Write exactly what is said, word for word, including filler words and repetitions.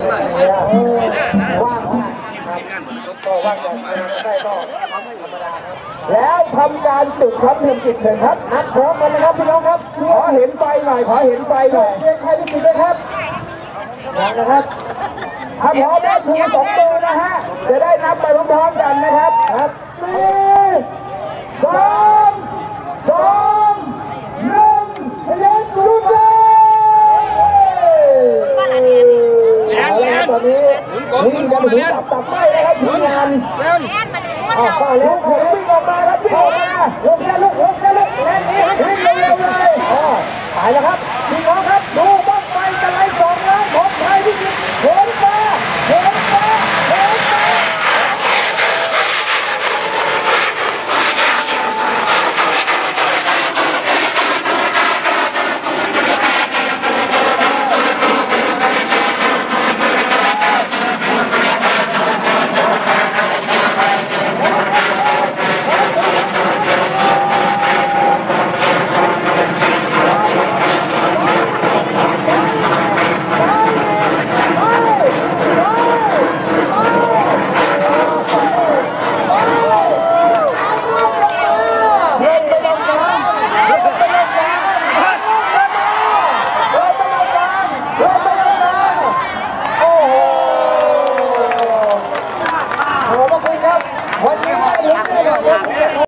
ว่างก็ว่างจะได้ก็ธรรมดาครับแล้วทำการจุดครับเพียงกิจเสร็จครับนัดพร้อมกันนะครับพี่น้องครับขอเห็นไฟหน่อยขอเห็นไฟหน่อยเรียกใครที่จุดเลยครับนะครับถ้าพร้อมแล้วชูสองมือนะฮะจะได้นับไปพร้อมๆกันนะครับครับสี่สามสองหนึ่งเล่นจุดเลยแล้วแล้วตอนนี้วิ่งกันถึงจับจับไม่นะครับทีมงานออกมาแล้วผมวิ่งออกมาครับวิ่งออกมาลุกแค่ลุกลุกแค่ลุกเล่นนี้วิ่งเร็วๆเลยอ๋อไปแล้วครับพี่น้องครับ